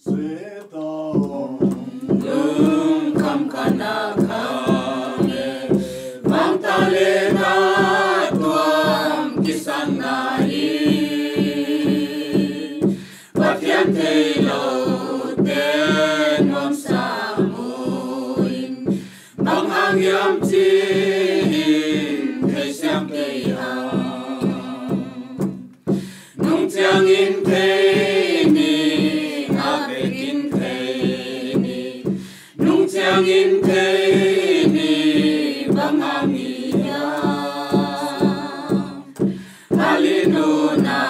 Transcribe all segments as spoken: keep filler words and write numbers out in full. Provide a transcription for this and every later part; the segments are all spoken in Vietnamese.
Lungkham Khanak mang ta lên tuam kisang nai Pathian thầy lâu tên ngom sa muin bằng hàng yam chin thầy xem cây hào nung chang in thầy ni ngã về kinh thầy ni nung chang in thầy ni bằng hàng ya Halinuna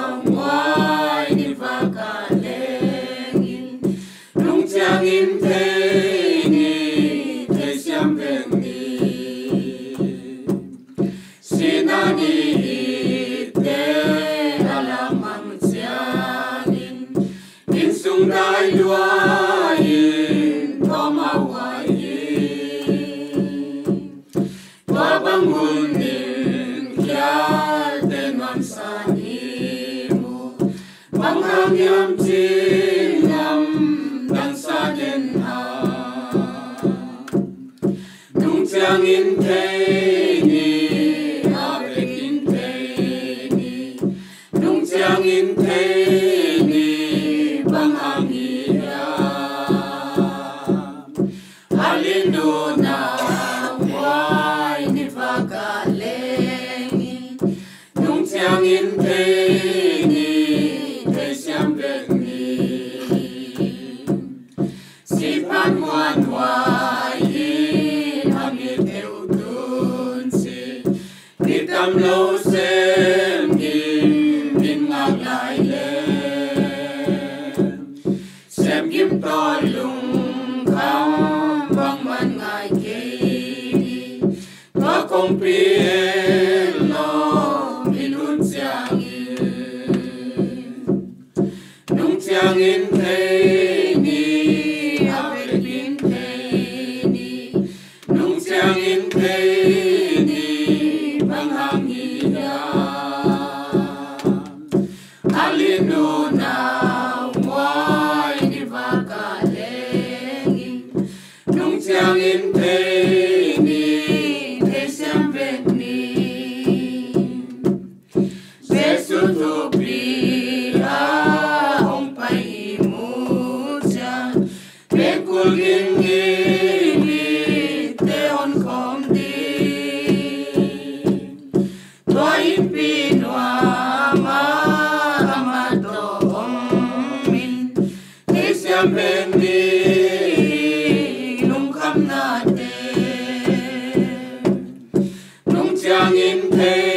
Chang in thế ni thế xem bên ni sinani te alamang chang in in sung dai lua in thoma wai tua bangun in kya te non sa ni mu bang hang yam chin yam Saden ha nung chang in thầy ni ave in thầy ni nung chang in thầy ni bang angia Halinuna wai ni vakaleng nung chang in thầy ni thầy xem bên Sipan muan wai hamil teu tun se Kitam lo sem kim bin ngak lai le Sem kim to lung kham bang man ngai ke Tua kong pi lo minun chang in Nung chang in thầy ni Chang in thầy ni bang hang ya Halinuna wai ni vakaleng nung chang in thầy ni thầy xem bên ni Giêsu thu pri a hong pai mu cha bên kul gin bên đi Lungkham na te nung chang in thế